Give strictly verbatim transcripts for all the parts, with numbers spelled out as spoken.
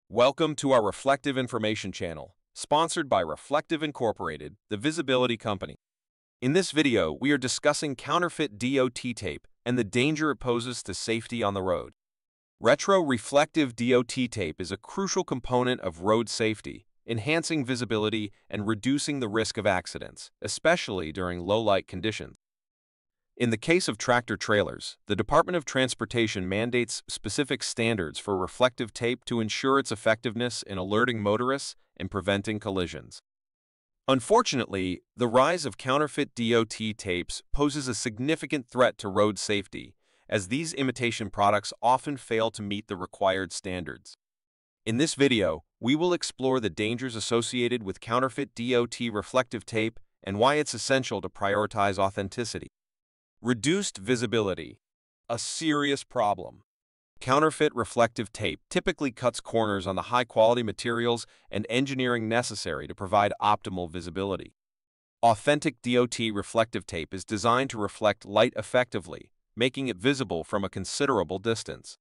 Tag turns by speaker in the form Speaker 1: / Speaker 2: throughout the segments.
Speaker 1: Welcome to our Reflective Information channel, sponsored by Reflective Incorporated, the visibility company. In this video, we are discussing counterfeit D O T tape and the danger it poses to safety on the road. Retro-reflective D O T tape is a crucial component of road safety, enhancing visibility and reducing the risk of accidents, especially during low-light conditions. In the case of tractor-trailers, the Department of Transportation mandates specific standards for reflective tape to ensure its effectiveness in alerting motorists and preventing collisions. Unfortunately, the rise of counterfeit D O T tapes poses a significant threat to road safety, as these imitation products often fail to meet the required standards. In this video, we will explore the dangers associated with counterfeit D O T reflective tape and why it's essential to prioritize authenticity. Reduced visibility, a serious problem. Counterfeit reflective tape typically cuts corners on the high-quality materials and engineering necessary to provide optimal visibility. Authentic D O T reflective tape is designed to reflect light effectively, making it visible from a considerable distance.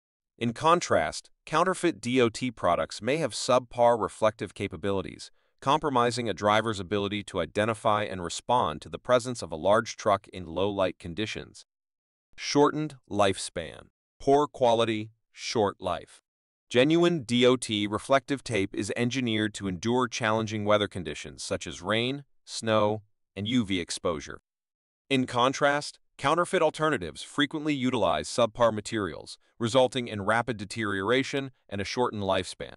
Speaker 1: In contrast, counterfeit D O T products may have subpar reflective capabilities, compromising a driver's ability to identify and respond to the presence of a large truck in low-light conditions. Shortened lifespan. Poor quality, short life. Genuine D O T reflective tape is engineered to endure challenging weather conditions such as rain, snow, and U V exposure. In contrast, counterfeit alternatives frequently utilize subpar materials, resulting in rapid deterioration and a shortened lifespan.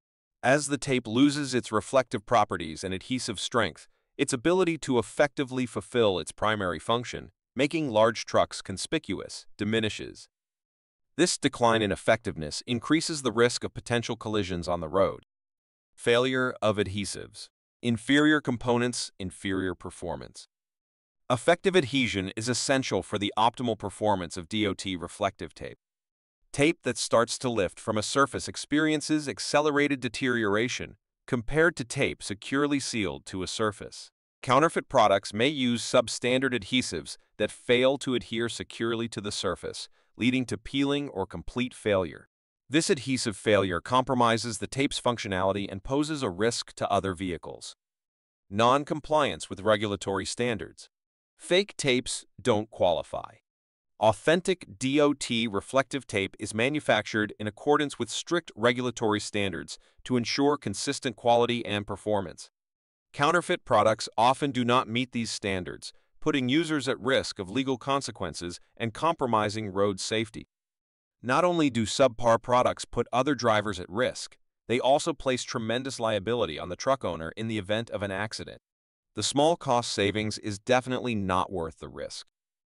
Speaker 1: As the tape loses its reflective properties and adhesive strength, its ability to effectively fulfill its primary function, making large trucks conspicuous, diminishes. This decline in effectiveness increases the risk of potential collisions on the road. Failure of adhesives. Inferior components, inferior performance. Effective adhesion is essential for the optimal performance of D O T reflective tape. Tape that starts to lift from a surface experiences accelerated deterioration compared to tape securely sealed to a surface. Counterfeit products may use substandard adhesives that fail to adhere securely to the surface, leading to peeling or complete failure. This adhesive failure compromises the tape's functionality and poses a risk to other vehicles. Non-compliance with regulatory standards. Fake tapes don't qualify. Authentic D O T reflective tape is manufactured in accordance with strict regulatory standards to ensure consistent quality and performance. Counterfeit products often do not meet these standards, putting users at risk of legal consequences and compromising road safety. Not only do subpar products put other drivers at risk, they also place tremendous liability on the truck owner in the event of an accident. The small cost savings is definitely not worth the risk.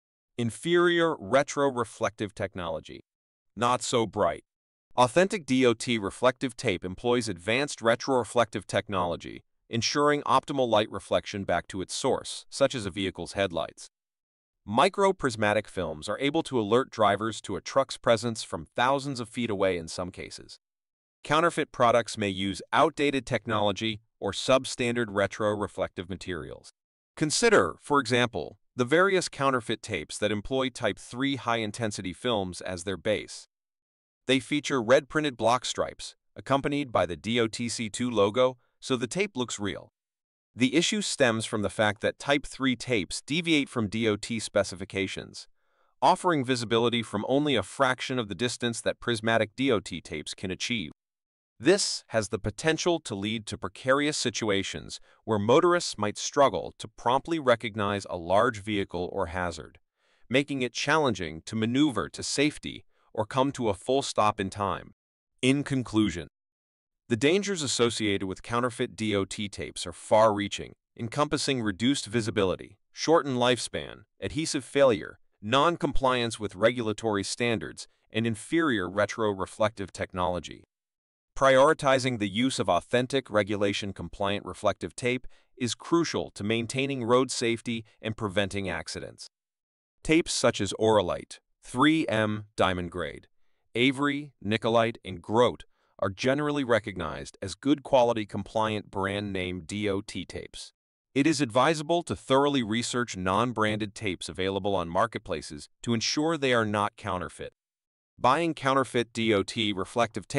Speaker 1: Inferior retro-reflective technology. Not so bright. Authentic D O T reflective tape employs advanced retro-reflective technology, ensuring optimal light reflection back to its source, such as a vehicle's headlights. Micro-prismatic films are able to alert drivers to a truck's presence from thousands of feet away in some cases. Counterfeit products may use outdated technology or substandard retro-reflective materials. Consider, for example, the various counterfeit tapes that employ Type three high-intensity films as their base. They feature red-printed block stripes, accompanied by the D O T C two logo, so the tape looks real. The issue stems from the fact that Type three tapes deviate from D O T specifications, offering visibility from only a fraction of the distance that prismatic D O T tapes can achieve. This has the potential to lead to precarious situations where motorists might struggle to promptly recognize a large vehicle or hazard, making it challenging to maneuver to safety or come to a full stop in time. In conclusion, the dangers associated with counterfeit D O T tapes are far-reaching, encompassing reduced visibility, shortened lifespan, adhesive failure, non-compliance with regulatory standards, and inferior retro-reflective technology. Prioritizing the use of authentic, regulation-compliant reflective tape is crucial to maintaining road safety and preventing accidents. Tapes such as Auralite, three M Diamond Grade, Avery, Nicolite, and Grote are generally recognized as good quality compliant brand name D O T tapes. It is advisable to thoroughly research non-branded tapes available on marketplaces to ensure they are not counterfeit. Buying counterfeit D O T reflective tape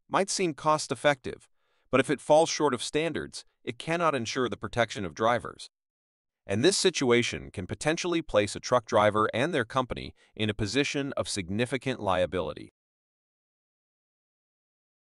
Speaker 1: might seem cost-effective, but if it falls short of standards, it cannot ensure the protection of drivers. And this situation can potentially place a truck driver and their company in a position of significant liability.